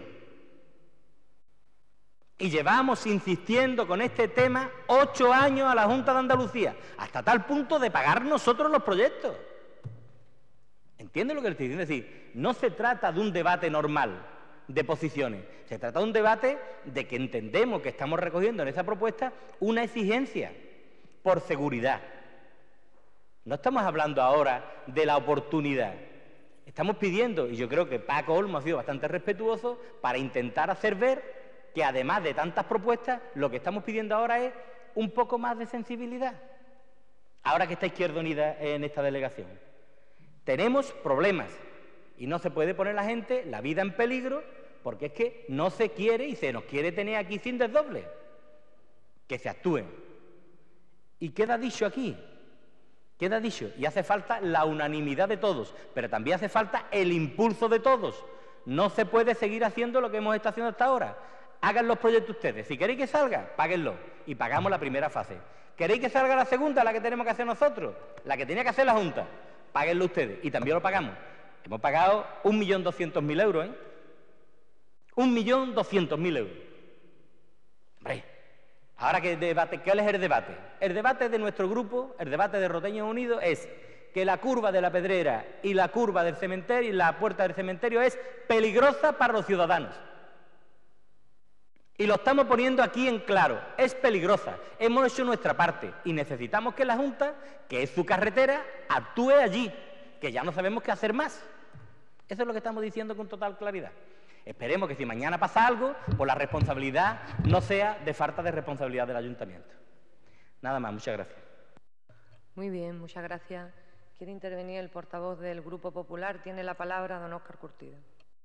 Y llevamos insistiendo con este tema ocho años a la Junta de Andalucía, hasta tal punto de pagar nosotros los proyectos. ¿Entiende lo que le estoy diciendo? Es decir, no se trata de un debate normal de posiciones, se trata de un debate de que entendemos que estamos recogiendo en esa propuesta una exigencia por seguridad. No estamos hablando ahora de la oportunidad. Estamos pidiendo, y yo creo que Paco Olmo ha sido bastante respetuoso, para intentar hacer ver que además de tantas propuestas, lo que estamos pidiendo ahora es un poco más de sensibilidad. Ahora que está Izquierda Unida en esta delegación. Tenemos problemas y no se puede poner la gente la vida en peligro porque es que no se quiere y se nos quiere tener aquí sin desdoble. Que se actúen. ¿Y queda dicho aquí? Queda dicho, y hace falta la unanimidad de todos, pero también hace falta el impulso de todos. No se puede seguir haciendo lo que hemos estado haciendo hasta ahora. Hagan los proyectos ustedes. Si queréis que salga, páguenlo. Y pagamos la primera fase. ¿Queréis que salga la segunda, la que tenemos que hacer nosotros? La que tenía que hacer la Junta. Páguenlo ustedes. Y también lo pagamos. Hemos pagado un millón doscientos mil euros, ¿eh? Un millón doscientos mil euros. Hombre, ahora que debate, ¿cuál es el debate? El debate de nuestro grupo, el debate de Roteños Unidos, es que la curva de la Pedrera y la curva del cementerio y la puerta del cementerio es peligrosa para los ciudadanos. Y lo estamos poniendo aquí en claro, es peligrosa, hemos hecho nuestra parte y necesitamos que la Junta, que es su carretera, actúe allí, que ya no sabemos qué hacer más. Eso es lo que estamos diciendo con total claridad. Esperemos que si mañana pasa algo, pues la responsabilidad no sea de falta de responsabilidad del Ayuntamiento. Nada más, muchas gracias. Muy bien, muchas gracias. Quiere intervenir el portavoz del Grupo Popular. Tiene la palabra don Óscar Curtido.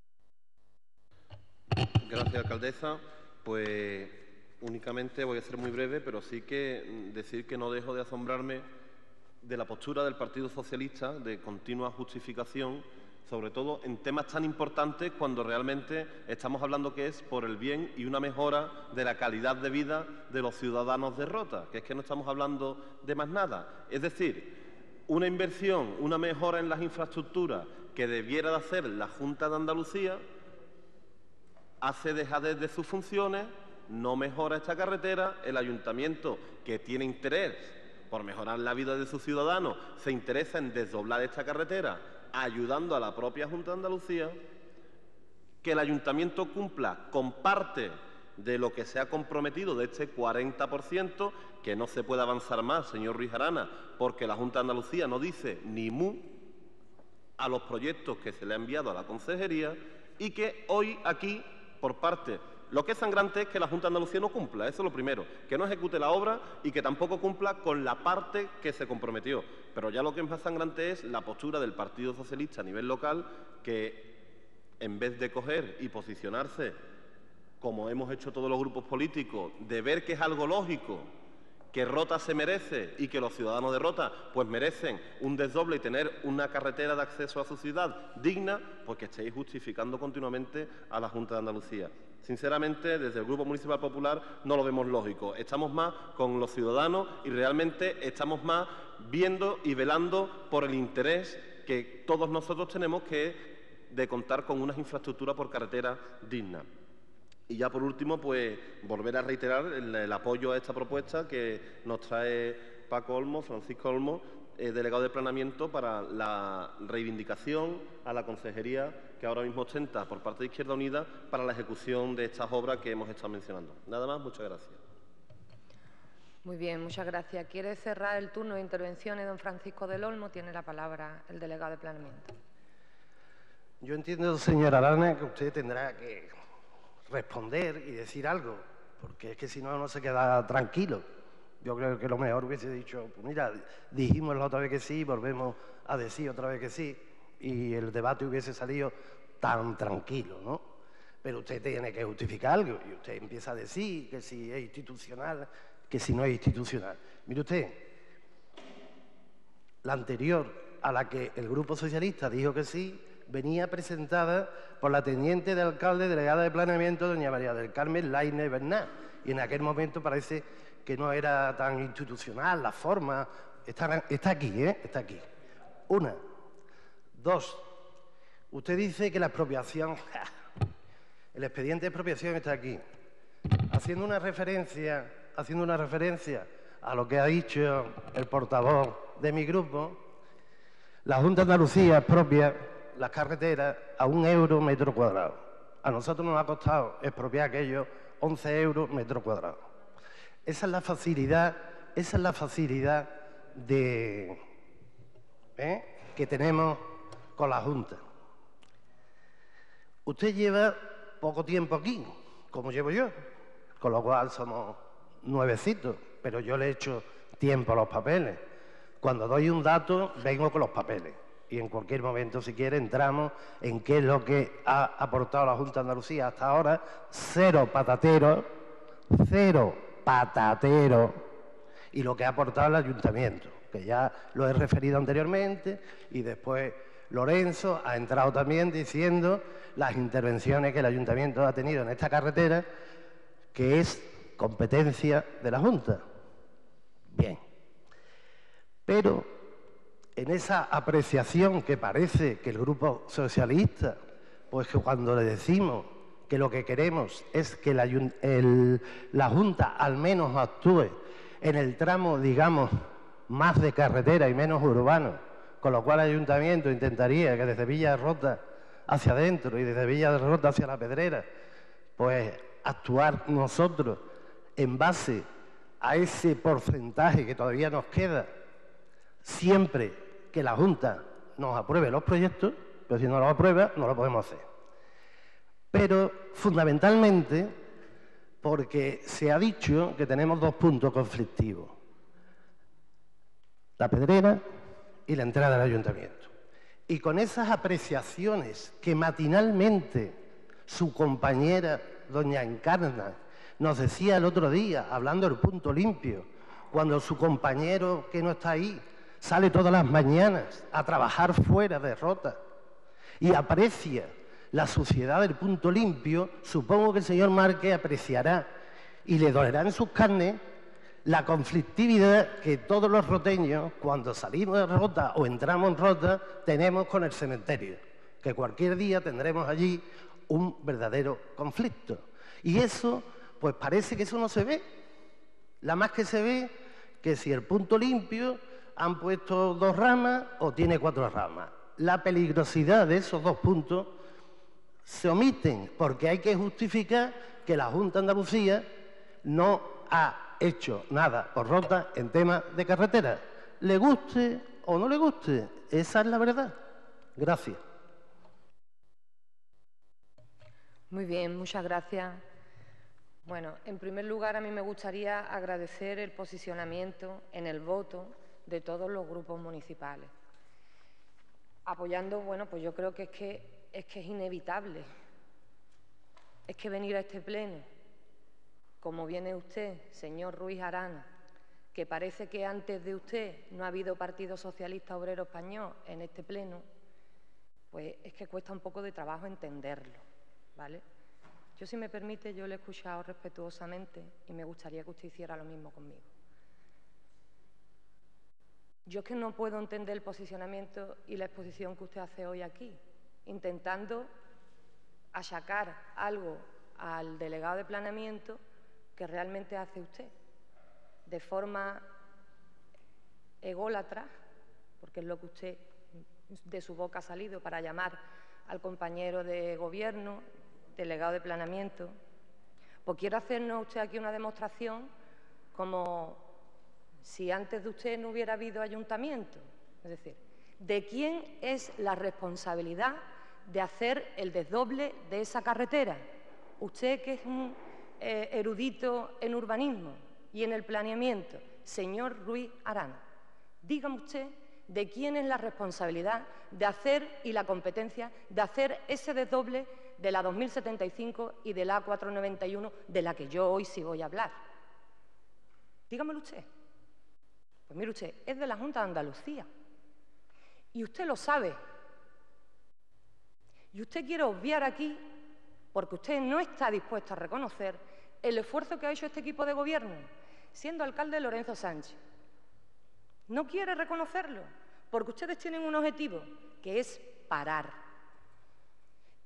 Gracias, alcaldesa. Pues únicamente voy a ser muy breve, pero sí que decir que no dejo de asombrarme de la postura del Partido Socialista de continua justificación, sobre todo en temas tan importantes cuando realmente estamos hablando que es por el bien y una mejora de la calidad de vida de los ciudadanos de Rota, que es que no estamos hablando de más nada. Es decir, una inversión, una mejora en las infraestructuras que debiera de hacer la Junta de Andalucía hace dejadez de sus funciones, no mejora esta carretera, el ayuntamiento que tiene interés por mejorar la vida de sus ciudadanos se interesa en desdoblar esta carretera, ayudando a la propia Junta de Andalucía, que el ayuntamiento cumpla con parte de lo que se ha comprometido de este cuarenta por ciento, que no se puede avanzar más, señor Ruiz Arana, porque la Junta de Andalucía no dice ni mu a los proyectos que se le ha enviado a la Consejería y que hoy aquí, por parte, lo que es sangrante es que la Junta de Andalucía no cumpla, eso es lo primero, que no ejecute la obra y que tampoco cumpla con la parte que se comprometió. Pero ya lo que es más sangrante es la postura del Partido Socialista a nivel local, que en vez de coger y posicionarse, como hemos hecho todos los grupos políticos, de ver que es algo lógico, que Rota se merece y que los ciudadanos de Rota pues merecen un desdoble y tener una carretera de acceso a su ciudad digna, pues que estéis justificando continuamente a la Junta de Andalucía. Sinceramente, desde el Grupo Municipal Popular no lo vemos lógico. Estamos más con los ciudadanos y realmente estamos más viendo y velando por el interés que todos nosotros tenemos, que es de contar con unas infraestructuras por carretera dignas. Y ya por último, pues volver a reiterar el, el apoyo a esta propuesta que nos trae Paco Olmo, Francisco Olmo, eh, delegado de Planeamiento, para la reivindicación a la consejería que ahora mismo ostenta por parte de Izquierda Unida para la ejecución de estas obras que hemos estado mencionando. Nada más, muchas gracias. Muy bien, muchas gracias. ¿Quiere cerrar el turno de intervenciones don Francisco del Olmo? Tiene la palabra el delegado de Planeamiento. Yo entiendo, señora Arana, que usted tendrá que responder y decir algo, porque es que si no, no se queda tranquilo. Yo creo que lo mejor hubiese dicho, pues mira, dijimos la otra vez que sí, volvemos a decir otra vez que sí, y el debate hubiese salido tan tranquilo, ¿no? Pero usted tiene que justificar algo, y usted empieza a decir que si es institucional, que si no es institucional. Mire usted, la anterior a la que el Grupo Socialista dijo que sí, venía presentada por la teniente de alcalde delegada de Planeamiento, doña María del Carmen Laine Bernat, y en aquel momento parece que no era tan institucional la forma. Está, está aquí, ¿eh? Está aquí. Una. Dos. Usted dice que la expropiación, el expediente de expropiación está aquí. Haciendo una referencia, haciendo una referencia a lo que ha dicho el portavoz de mi grupo, la Junta de Andalucía expropia las carreteras a un euro metro cuadrado. A nosotros nos ha costado expropiar aquellos once euros metro cuadrado. Esa es la facilidad, esa es la facilidad de, ¿eh? que tenemos con la Junta. Usted lleva poco tiempo aquí, como llevo yo, con lo cual somos nuevecitos, pero yo le he hecho tiempo a los papeles. Cuando doy un dato, vengo con los papeles. Y en cualquier momento, si quiere, entramos en qué es lo que ha aportado la Junta de Andalucía hasta ahora. Cero patateros, cero patateros. Y lo que ha aportado el Ayuntamiento, que ya lo he referido anteriormente, y después Lorenzo ha entrado también diciendo las intervenciones que el Ayuntamiento ha tenido en esta carretera, que es competencia de la Junta. Bien. Pero en esa apreciación que parece que el Grupo Socialista, pues que cuando le decimos que lo que queremos es que la, el, la Junta al menos actúe en el tramo, digamos, más de carretera y menos urbano, con lo cual el Ayuntamiento intentaría que desde Villa de Rota hacia adentro y desde Villa de Rota hacia La Pedrera, pues actuar nosotros en base a ese porcentaje que todavía nos queda, siempre que la Junta nos apruebe los proyectos, pero si no los aprueba, no lo podemos hacer. Pero fundamentalmente porque se ha dicho que tenemos dos puntos conflictivos: La Pedrera y la entrada del Ayuntamiento. Y con esas apreciaciones que matinalmente su compañera, doña Encarna, nos decía el otro día, hablando del punto limpio, cuando su compañero que no está ahí sale todas las mañanas a trabajar fuera de Rota y aprecia la suciedad del punto limpio, supongo que el señor Márquez apreciará y le dolerá en sus carnes la conflictividad que todos los roteños, cuando salimos de Rota o entramos en Rota, tenemos con el cementerio, que cualquier día tendremos allí un verdadero conflicto. Y eso, pues parece que eso no se ve. La más que se ve que si el punto limpio han puesto dos ramas o tiene cuatro ramas. La peligrosidad de esos dos puntos se omiten porque hay que justificar que la Junta de Andalucía no ha hecho nada por Rota en temas de carretera. Le guste o no le guste, esa es la verdad. Gracias. Muy bien, muchas gracias. Bueno, en primer lugar, a mí me gustaría agradecer el posicionamiento en el voto de todos los grupos municipales. Apoyando, bueno, pues yo creo que es que es, que es inevitable. Es que venir a este pleno, como viene usted, señor Ruiz Arana, que parece que antes de usted no ha habido Partido Socialista Obrero Español en este pleno, pues es que cuesta un poco de trabajo entenderlo, ¿vale? Yo, si me permite, yo le he escuchado respetuosamente y me gustaría que usted hiciera lo mismo conmigo. Yo es que no puedo entender el posicionamiento y la exposición que usted hace hoy aquí, intentando achacar algo al delegado de planeamiento que realmente hace usted, de forma ególatra, porque es lo que usted de su boca ha salido para llamar al compañero de gobierno, delegado de planeamiento. Pues quiero hacernos usted aquí una demostración como si antes de usted no hubiera habido ayuntamiento. Es decir, ¿de quién es la responsabilidad de hacer el desdoble de esa carretera? Usted, que es un eh, erudito en urbanismo y en el planeamiento, señor Ruiz Arana, dígame usted de quién es la responsabilidad de hacer y la competencia de hacer ese desdoble de la dos mil setenta y cinco y de la A cuatrocientos noventa y uno, de la que yo hoy sí voy a hablar. Dígamelo usted. Pues mire usted, es de la Junta de Andalucía. Y usted lo sabe. Y usted quiere obviar aquí, porque usted no está dispuesto a reconocer el esfuerzo que ha hecho este equipo de gobierno, siendo alcalde Lorenzo Sánchez. No quiere reconocerlo, porque ustedes tienen un objetivo, que es parar.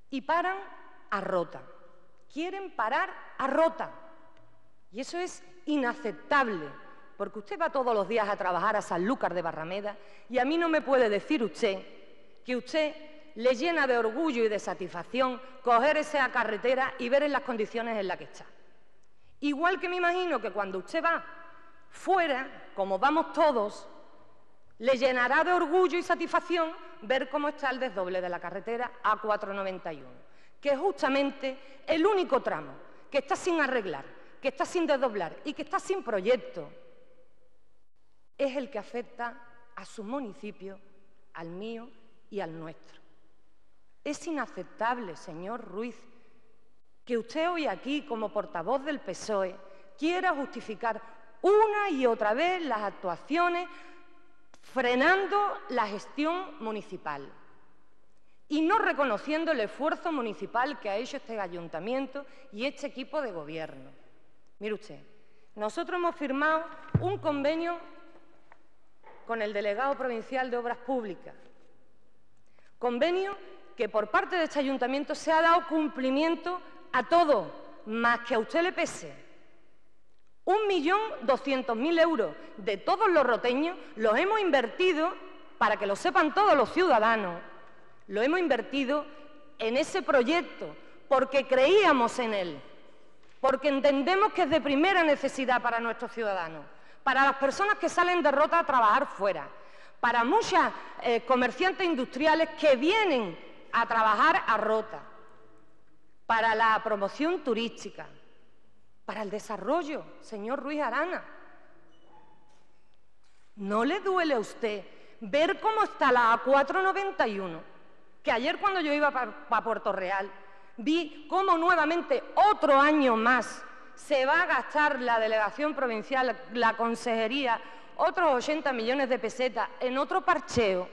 y paran a Rota. Quieren parar a Rota. Y eso es inaceptable, porque usted va todos los días a trabajar a Sanlúcar de Barrameda y a mí no me puede decir usted que usted le llena de orgullo y de satisfacción coger esa carretera y ver en las condiciones en las que está. Igual que me imagino que cuando usted va fuera, como vamos todos, le llenará de orgullo y satisfacción ver cómo está el desdoble de la carretera A cuatrocientos noventa y uno, que es justamente el único tramo que está sin arreglar, que está sin desdoblar y que está sin proyecto. Es el que afecta a su municipio, al mío y al nuestro. Es inaceptable, señor Ruiz, que usted hoy aquí, como portavoz del P S O E, quiera justificar una y otra vez las actuaciones frenando la gestión municipal y no reconociendo el esfuerzo municipal que ha hecho este ayuntamiento y este equipo de gobierno. Mire usted, nosotros hemos firmado un convenio con el delegado provincial de Obras Públicas, convenio que por parte de este ayuntamiento se ha dado cumplimiento a todo, más que a usted le pese. Un millón doscientos mil euros de todos los roteños los hemos invertido, para que lo sepan todos los ciudadanos, lo hemos invertido en ese proyecto porque creíamos en él, porque entendemos que es de primera necesidad para nuestros ciudadanos, para las personas que salen de Rota a trabajar fuera, para muchas eh, comerciantes industriales que vienen a trabajar a Rota, para la promoción turística, para el desarrollo, señor Ruiz Arana. ¿No le duele a usted ver cómo está la A cuatrocientos noventa y uno? Que ayer cuando yo iba para pa Puerto Real vi cómo nuevamente otro año más se va a gastar la delegación provincial, la consejería, otros ochenta millones de pesetas en otro parcheo,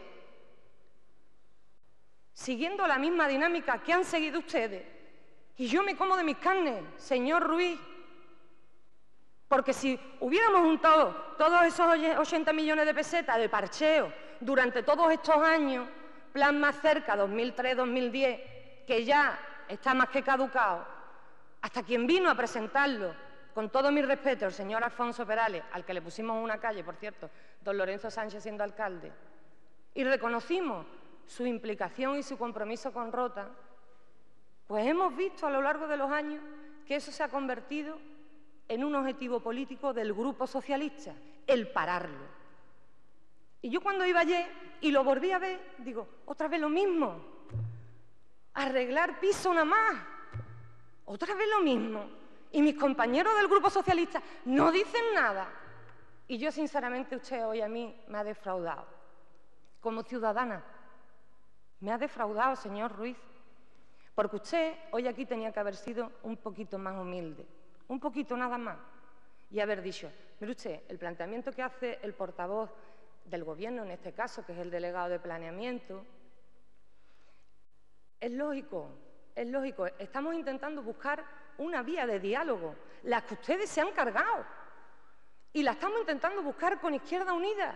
siguiendo la misma dinámica que han seguido ustedes. Y yo me como de mis carnes, señor Ruiz, porque si hubiéramos juntado todos esos ochenta millones de pesetas de parcheo durante todos estos años, plan más cerca, dos mil tres dos mil diez, que ya está más que caducado, hasta quien vino a presentarlo, con todo mi respeto, el señor Alfonso Perales, al que le pusimos una calle, por cierto, don Lorenzo Sánchez siendo alcalde, y reconocimos su implicación y su compromiso con Rota, pues hemos visto a lo largo de los años que eso se ha convertido en un objetivo político del Grupo Socialista, el pararlo. Y yo cuando iba ayer y lo volví a ver, digo, otra vez lo mismo, arreglar piso nada más, otra vez lo mismo. Y mis compañeros del Grupo Socialista no dicen nada. Y yo, sinceramente, usted hoy a mí me ha defraudado. Como ciudadana, me ha defraudado, señor Ruiz. Porque usted hoy aquí tenía que haber sido un poquito más humilde, un poquito nada más, y haber dicho, mire usted, el planteamiento que hace el portavoz del Gobierno, en este caso, que es el delegado de planeamiento, es lógico, es lógico. Estamos intentando buscar una vía de diálogo, la que ustedes se han cargado, y la estamos intentando buscar con Izquierda Unida.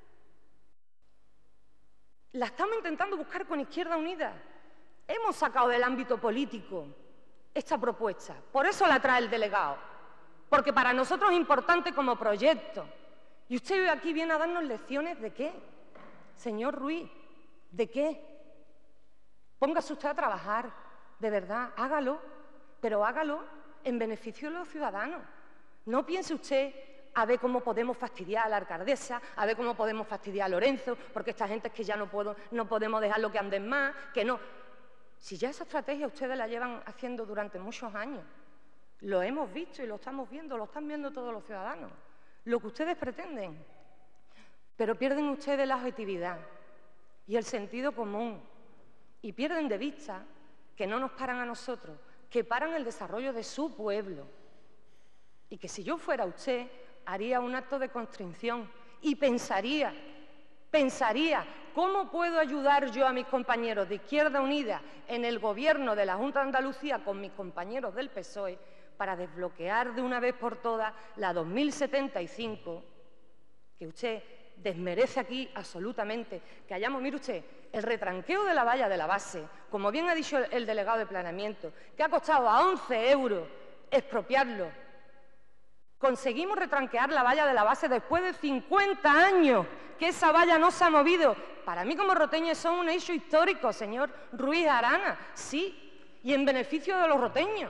La estamos intentando buscar con Izquierda Unida. Hemos sacado del ámbito político esta propuesta, por eso la trae el delegado, porque para nosotros es importante como proyecto. Y usted hoy aquí viene a darnos lecciones ¿de qué? Señor Ruiz, ¿de qué? Póngase usted a trabajar, de verdad, hágalo, pero hágalo en beneficio de los ciudadanos. No piense usted a ver cómo podemos fastidiar a la alcaldesa, a ver cómo podemos fastidiar a Lorenzo, porque esta gente es que ya no, puedo, no podemos dejarlo que anden más, que no. Si ya esa estrategia ustedes la llevan haciendo durante muchos años, lo hemos visto y lo estamos viendo, lo están viendo todos los ciudadanos, lo que ustedes pretenden, pero pierden ustedes la objetividad y el sentido común y pierden de vista que no nos paran a nosotros, que paran el desarrollo de su pueblo y que si yo fuera usted haría un acto de constricción y pensaría, pensaría ¿cómo puedo ayudar yo a mis compañeros de Izquierda Unida en el Gobierno de la Junta de Andalucía con mis compañeros del P S O E para desbloquear de una vez por todas la dos mil setenta y cinco, que usted desmerece aquí absolutamente que hayamos, mire usted, el retranqueo de la valla de la base, como bien ha dicho el delegado de planeamiento, que ha costado a once euros expropiarlo. Conseguimos retranquear la valla de la base después de cincuenta años que esa valla no se ha movido. Para mí, como roteño, son un hecho histórico, señor Ruiz Arana, sí, y en beneficio de los roteños.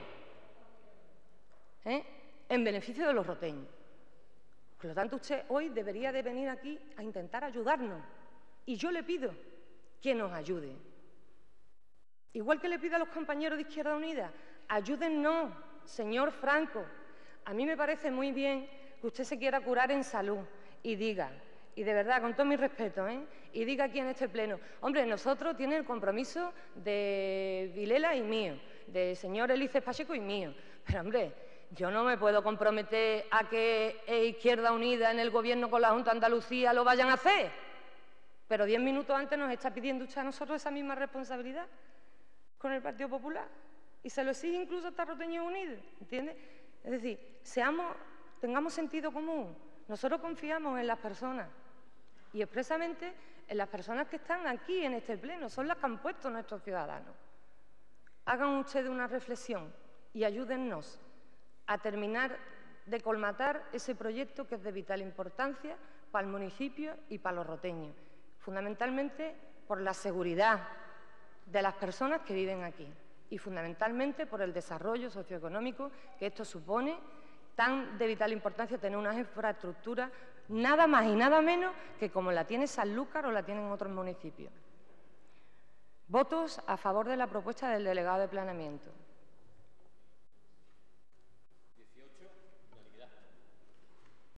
¿Eh? En beneficio de los roteños. Por lo tanto, usted hoy debería de venir aquí a intentar ayudarnos. Y yo le pido que nos ayude. Igual que le pido a los compañeros de Izquierda Unida, ayúdennos, señor Franco. A mí me parece muy bien que usted se quiera curar en salud y diga, y de verdad, con todo mi respeto, ¿eh? y diga aquí en este pleno, hombre, nosotros tienen el compromiso de Vilela y mío, del señor Elices Pacheco y mío, pero hombre, yo no me puedo comprometer a que Izquierda Unida en el Gobierno con la Junta de Andalucía lo vayan a hacer, pero diez minutos antes nos está pidiendo usted a nosotros esa misma responsabilidad con el Partido Popular y se lo exige incluso hasta Roteños Unidos, ¿entiende? Es decir, seamos, tengamos sentido común. Nosotros confiamos en las personas y expresamente en las personas que están aquí en este pleno, son las que han puesto nuestros ciudadanos. Hagan ustedes una reflexión y ayúdennos a terminar de colmatar ese proyecto que es de vital importancia para el municipio y para los roteños, fundamentalmente por la seguridad de las personas que viven aquí y fundamentalmente por el desarrollo socioeconómico que esto supone, tan de vital importancia tener unas infraestructuras nada más y nada menos que como la tiene Sanlúcar o la tienen otros municipios. Votos a favor de la propuesta del delegado de planeamiento.